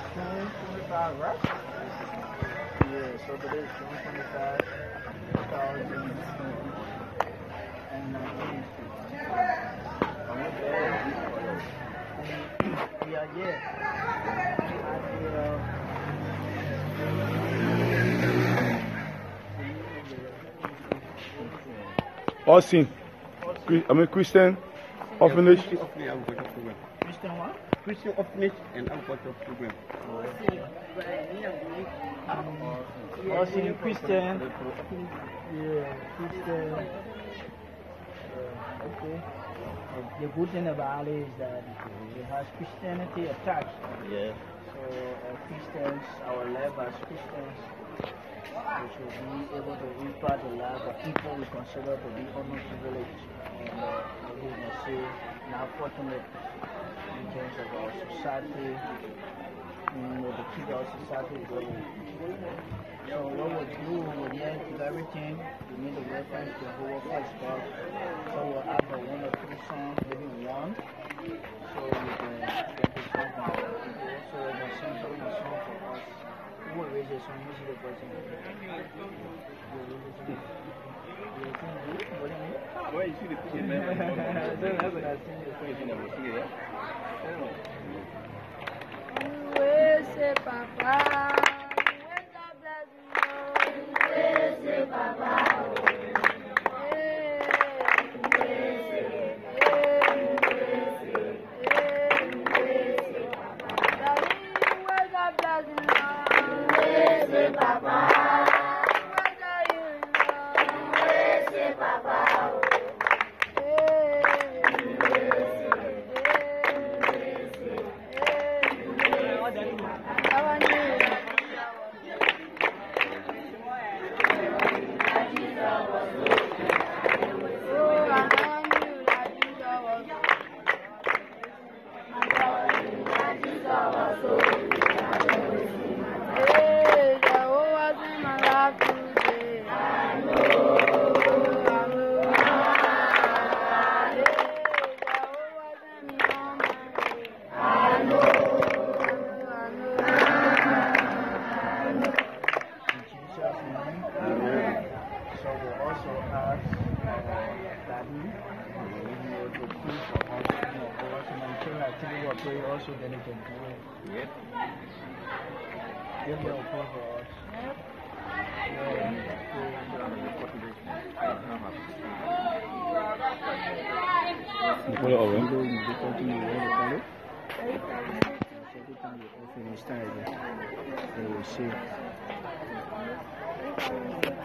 $25, right? Yeah, so today is 125,000 and 19 feet. Yeah. Austin. Christian Orphanage. Christian what? Christian Orphanage and Agriculture Program. Austin Christian. Yeah, Christian. Okay. The good thing about it is that it has Christianity attached. Yeah. So Christians, our lab as Christians, we should be able to impact the life of people we consider to be underprivileged. And we can say now fortunate in terms of our society, to keep our society going. So what we do, we keep everything, we need the reference to who work first God. So we'll have one or two songs, maybe one, so we can get the song from other people. So we can sing a song for us. Who will raise a song? Who's the person? Where you see the picture, man? Papa, Papa. Also, then it can do it. Yep. Give me a call for us. Every time you open the style, they will see.